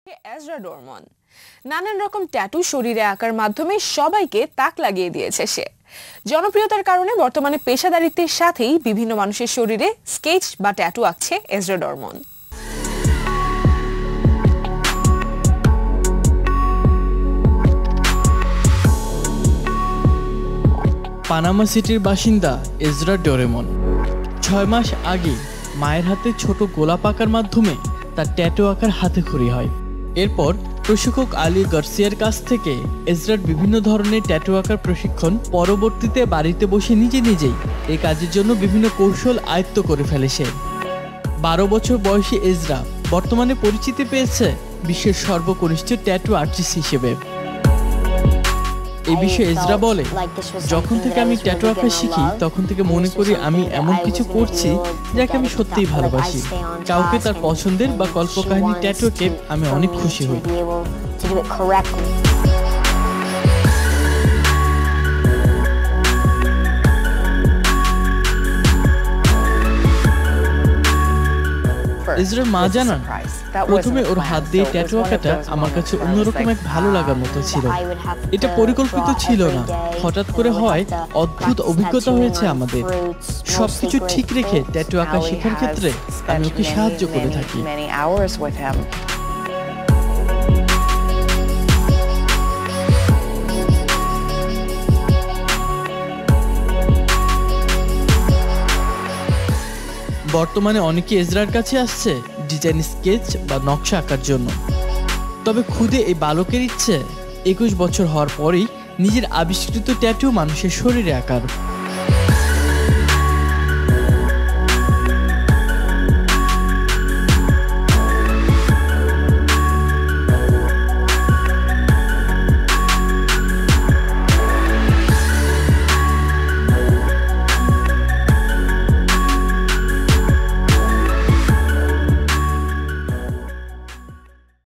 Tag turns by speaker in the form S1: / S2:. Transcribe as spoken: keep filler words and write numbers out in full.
S1: Ezra ডোরমন নানান রকম tattoo শরীরে আঁকার মাধ্যমে সবাইকে তাক লাগিয়ে দিয়েছে সে। জনপ্রিয়তার কারণে বর্তমানে পেশাদারিত্বের সাথেই বিভিন্ন মানুষের শরীরে স্কেচ বা ট্যাটু আঁকছে এজরা ডোরমন।
S2: পানামা সিটির বাসিন্দা এজরা ডোরেমন ছয় মাস আগে মায়ের হাতে ছোট গোলাপ আঁকার মাধ্যমে তার ট্যাটু আঁকার হাতেখড়ি হয়। এরপর প্রশিক্ষক আলী গার্সিয়ার কাছ থেকে এজরার বিভিন্ন ধরনের ট্যাটু আঁকার প্রশিক্ষণ, পরবর্তীতে বাড়িতে বসে নিজে নিজেই এই কাজের জন্য বিভিন্ন কৌশল আয়ত্ত করে ফেলে সে। বারো বছর বয়সী এজরা বর্তমানে পরিচিতি পেয়েছে বিশ্বের সর্বকনিষ্ঠ ট্যাটু আর্টিস্ট হিসেবে। এই বিষয়ে এজরা বলে, যখন থেকে আমি ট্যাটু আঁকা শিখি তখন থেকে মনে করি আমি এমন কিছু করছি যাকে আমি সত্যিই ভালোবাসি। কাউকে তার পছন্দের বা কল্পকাহিনী ট্যাটুকে আমি অনেক খুশি হই। এজরার মা জানান, প্রথমে ওর হাত দিয়ে ট্যাটু আঁকাটা আমার কাছে অন্যরকম এক ভালো লাগার মতো ছিল। এটা পরিকল্পিত ছিল না, হঠাৎ করে হয় অদ্ভুত অভিজ্ঞতা হয়েছে আমাদের। সবকিছু ঠিক রেখে ট্যাটু আঁকা শেখার ক্ষেত্রে আমি ওকে সাহায্য করে থাকি। বর্তমানে অনেকে এজরার কাছে আসছে ডিজাইন, স্কেচ বা নকশা আঁকার জন্য। তবে খুদে এই বালকের ইচ্ছে একুশ বছর হওয়ার পরেই নিজের আবিষ্কৃত ট্যাটু মানুষের শরীরে আঁকার।